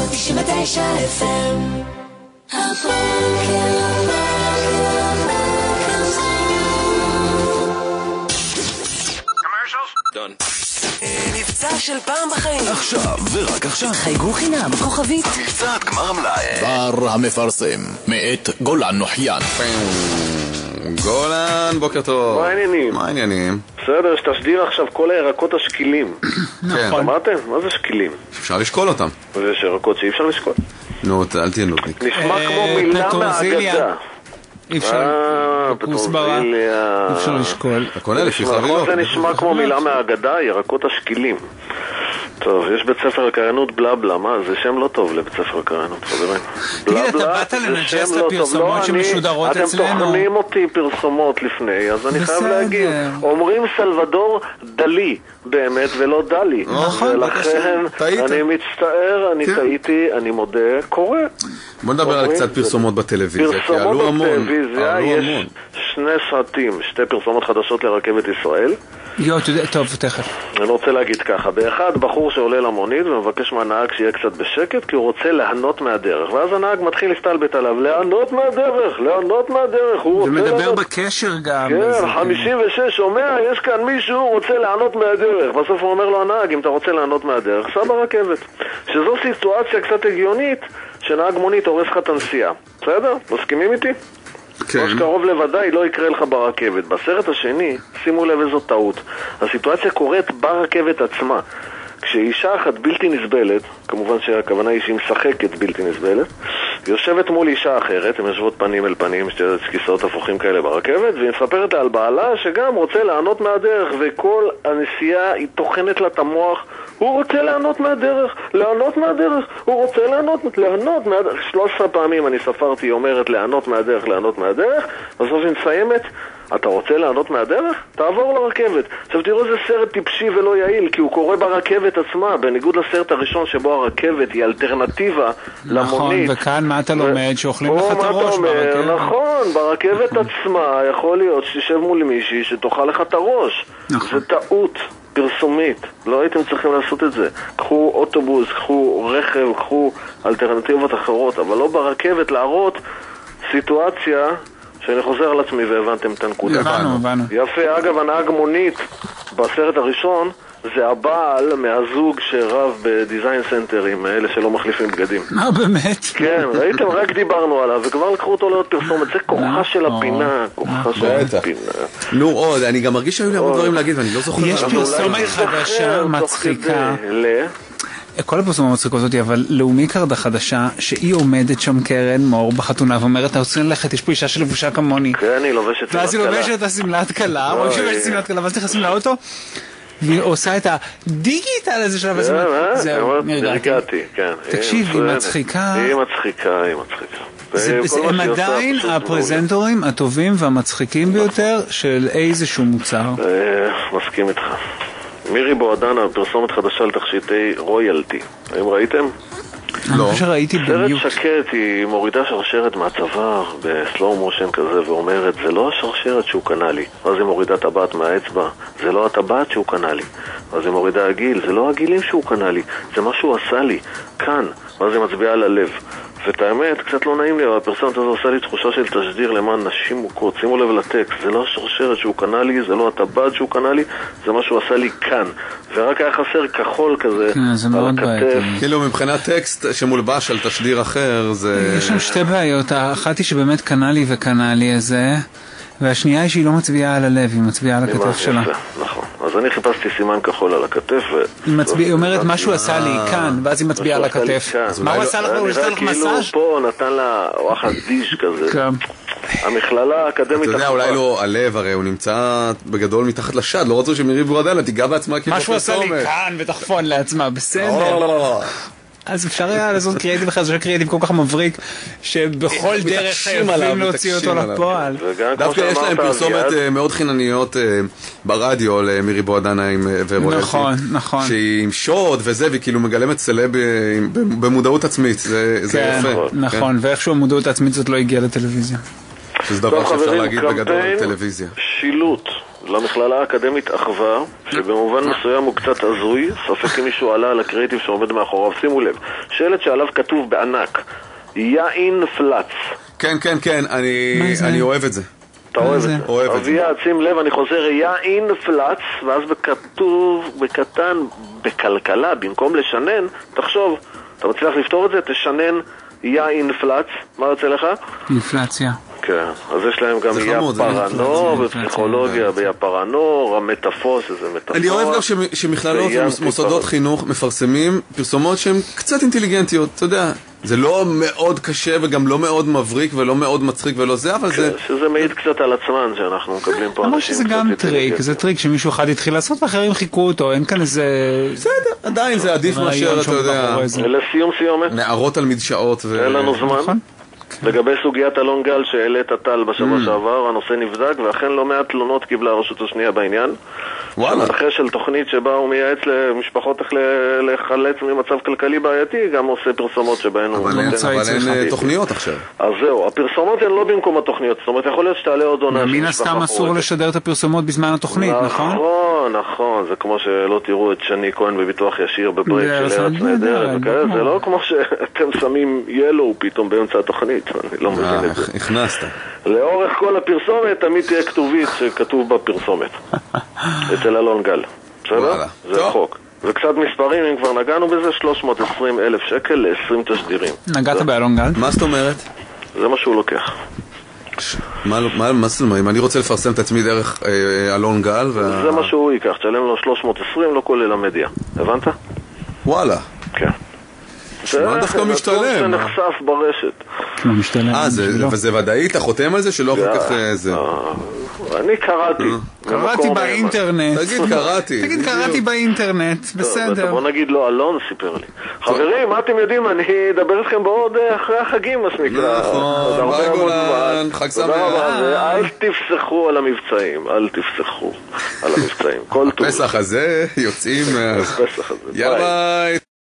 99 FM הבוקר מבצע של פעם בחיים עכשיו ורק עכשיו חייגו חינם כוכבית מבצע גמר מלאי בר המפרסם מאת גולן נוחיין. גולן, בוקר טוב. מה העניינים? מה העניינים? בסדר, שתשדיר עכשיו כל הירקות השקילים. נכון. אמרתם? מה זה שקילים? אפשר לשקול אותם. יש ירקות שאי אפשר לשקול. נו, אל תהיה נודניק. נשמע כמו מילה מהאגדה. אי אפשר, כוסברה, אי אפשר לשקול. הקונה לפי חבילות. זה נשמע כמו מילה מהאגדה, ירקות השקילים. טוב, יש בית ספר לקריינות בלבלה, מה? זה שם לא טוב לבית ספר לקריינות, חברים. תגיד, אתה באת לנג'ס את הפרסומות שמשודרות אצלנו? אתם תוכנים אותי פרסומות לפני, אז אני חייב להגיד. אומרים סלבדור דלי, באמת, ולא דלי. נכון, ולכן, אני מצטער, אני טעיתי, אני מודה, קורא. בוא נדבר על קצת פרסומות בטלוויזיה, כי עלו המון. בטלוויזיה יש שני סרטים, שתי פרסומות חדשות לרכבת ישראל. טוב, תכף. אני רוצה להגיד ככה, באחד בחור שעולה למונית ומבקש מהנהג שיהיה קצת בשקט כי הוא רוצה להנות מהדרך, ואז הנהג מתחיל להסתלבט עליו, להנות מהדרך, הוא רוצה ומדבר להנות. בקשר גם. כן, 56 שומע, יש כאן מישהו רוצה להנות מהדרך, בסוף הוא אומר לו הנהג, אם אתה רוצה להנות מהדרך, סע ברכבת. שזו סיטואציה קצת הגיונית שנהג מונית הורס לך את הנסיעה. בסדר? מסכימים איתי? כן. מה שקרוב לוודאי לא יקרה לך ברכבת. בסרט השני, שימו לב איזו טעות. הסיטואציה קורית ברכבת עצמה. כשאישה אחת בלתי נסבלת, כמובן שהכוונה היא שהיא משחקת בלתי נסבלת, יושבת מול אישה אחרת, הן יושבות פנים אל פנים, שתי כיסאות הפוכים כאלה ברכבת, והיא מספרת לה על בעלה שגם רוצה לענות מהדרך, וכל הנסיעה היא תוכנת לה את המוח, הוא רוצה לענות מהדרך, הוא רוצה לענות מהדרך. 13 פעמים אני ספרתי, היא אומרת לענות מהדרך, בסוף היא מסיימת, אתה רוצה לענות מהדרך? תעבור לרכבת. עכשיו תראו איזה סרט טיפשי ולא יעיל, כי הוא קורה ברכבת עצמה, בניגוד לסרט הראשון שבו הרכבת היא אלטרנטיבה למונית. נכון, וכאן מה אתה לומד? שאוכלים לך את הראש ברכבת. נכון, ברכבת עצמה יכול להיות שתשב מול מישהי שתאכל לך את הראש. זה טעות פרסומית, לא הייתם צריכים לעשות את זה. קחו אוטובוס, קחו רכב, קחו אלטרנטיבות אחרות, אבל לא ברכבת להראות סיטואציה שאני חוזר על עצמי והבנתם את הנקודה. הבנו. יפה, אגב, הנהג מונית בסרט הראשון זה הבעל מהזוג שרב בדיזיין סנטר עם אלה שלא מחליפים בגדים. מה באמת? כן, ראיתם, רק דיברנו עליו וכבר לקחו אותו לעוד פרסומת. זה כוחה של הפינה, נו עוד, אני גם מרגיש שהיו לי הרבה דברים להגיד ואני לא זוכר. יש פרסומת חדשה מצחיקה, כל הפרסומה מצחיקות אותי, אבל לאומיקרד החדשה, שהיא עומדת שם קרן מור בחתונה ואומרת, אתה רוצה ללכת, יש פה אישה שלבושה כמוני. כן, היא לובשת סמלת קלה. ואז היא לובשת את הסמלת קלה, או שהיא לובשת סמלת קלה, ואז נכנסים לאוטו, והיא עושה את הדיגיטל הזה שלה, זהו, נרגעתי. תקשיב, היא מצחיקה. היא מצחיקה. הם עדיין הפרזנטורים הטובים והמצחיקים ביותר של איזשהו מוצר. מסכים איתך. מירי בועדנה, פרסומת חדשה לתכשיטי רויאלטי. האם ראיתם? אני חושב שראיתי במיוט. סרט שקט, היא מורידה שרשרת מהצוואר בסלואו מושן כזה ואומרת, זה לא השרשרת שהוא קנה לי. אז היא מורידה טבעת מהאצבע, זה לא הטבעת שהוא קנה לי. אז היא מורידה הגיל, זה לא הגילים שהוא קנה לי, זה מה שהוא עשה לי, כאן. ואז היא מצביעה על הלב. ואת האמת, קצת לא נעים לי, אבל הפרסומת הזו עושה לי תחושה של תשדיר למען נשים מוכות. שימו לב לטקסט, זה לא השרשרת שהוא קנה לי, זה לא הטבעת שהוא קנה לי, זה מה שהוא עשה לי כאן. ורק היה חסר כחול כזה על הכתף. כאילו מבחינת טקסט שמולבש על תשדיר אחר, זה... יש שם שתי בעיות, האחת היא שבאמת קנה לי וקנה לי איזה, והשנייה היא שהיא לא מצביעה על הלב, היא מצביעה על הכתף שלה. נכון, אז אני חיפשתי סימן כחול על הכתף היא אומרת משהו עשה לי כאן, ואז היא מצביעה על הכתף. מה הוא עשה לך? הוא עשה לך מסאז'? פה נתן לה וואחד דיש כזה. המכללה האקדמית... אתה יודע, אולי לא הלב, הרי הוא נמצא בגדול מתחת לשד, לא רצו שמירי בועדנה תיגע בעצמה כאילו... משהו עשה לי כאן ותחפון לעצמה, בסדר. אז אפשר היה לעשות קריאטיב אחר, זה קריאטיב כל כך מבריק, שבכל דרך חייבים להוציא אותו לפועל. דווקא יש להם פרסומת מאוד חינניות ברדיו למירי בועדנה ורויאלטי. נכון. שהיא עם שוד וזה, והיא כאילו מגלמת סלב במודעות עצמית, זה יפה. נכון, ואיכשהו המודעות העצמית זאת לא הגיעה לטלוויזיה. שזה דבר שאפשר להגיד בגדול על טלוויזיה. שילוט למכללה האקדמית אחווה, שבמובן מסוים הוא קצת הזוי, ספק אם מישהו עלה על הקריאיטיב שעומד מאחוריו. שימו לב, שלט שעליו כתוב בענק, יין פלץ. כן, כן, כן, אני אוהב את זה. אתה אוהב את זה. אביעד, שים לב, אני חוזר, יין פלץ, ואז בכתוב, בקטן, בכלכלה, במקום לשנן, תחשוב, אתה מצליח לפתור את זה, תשנן יין פלץ, מה יוצא לך? אינפלציה. כן, אז יש להם גם יפרנור בפסיכולוגיה, ביפרנור, המטאפוס, איזה מטאפוס. אני אוהב גם שמכללות ומוסדות חינוך מפרסמים פרסומות שהן קצת אינטליגנטיות, אתה יודע. זה לא מאוד קשה וגם לא מאוד מבריק ולא מאוד מצחיק ולא זה, אבל זה... שזה מעיד קצת על עצמן שאנחנו מקבלים פה אנשים. שזה גם טריק, זה טריק שמישהו אחד התחיל לעשות ואחרים חיכו אותו, אין כאן איזה... בסדר, עדיין זה עדיף מאשר, אתה יודע... לסיום סיומת. נערות על מדשאות ו... אין לנו זמן. לגבי סוגיית אלון גל שהעלית טל בשבוע שעבר, הנושא נבדק ואכן לא מעט תלונות קיבלה הרשות השנייה בעניין. אחרי של תוכנית שבה הוא מייעץ למשפחות איך לחלץ ממצב כלכלי בעייתי, גם עושה פרסומות שבהן הוא... אבל אין תוכניות עכשיו. אז זהו, הפרסומות הן לא במקום התוכניות, זאת אומרת יכול להיות שתעלה עוד עונה. מן הסתם אסור לשדר את הפרסומות בזמן התוכנית, נכון? נכון, זה כמו שלא תראו את שני כהן בביטוח ישיר בברייק של ארץ נהדרת וכאלה, זה לא כמו שאתם שמים ילו פתאום באמצע התוכנית, אני לא מבין את זה. הכנסת. לאורך כל הפרסומת תמיד תהיה כתובית שכתוב בפרסומת אצל אלון גל, בסדר? זה חוק. וקצת מספרים, אם כבר נגענו בזה, 320,000 שקל ל-20 תשדירים. נגעת באלון גל? מה זאת אומרת? זה מה שהוא לוקח. מה זאת אומרת? אם אני רוצה לפרסם את עצמי דרך אלון גל זה מה שהוא ייקח, תשלם לו 320, לא כולל המדיה. הבנת? וואלה. כן. מה דווקא משתלם? זה נחשף ברשת. לא משתלם. וזה ודאי, אתה חותם על זה שלא אחר כך זה? אני קראתי. קראתי באינטרנט. תגיד קראתי. תגיד קראתי באינטרנט, בסדר. בוא נגיד לו, אלון סיפר לי. חברים, מה אתם יודעים? אני אדבר איתכם בעוד אחרי החגים, מה שנקרא. נכון, ביי גולן, חג שמח. אל תפסחו על המבצעים, אל תפסחו על המבצעים. פסח הזה יוצאים... פסח הזה. יאללה ביי.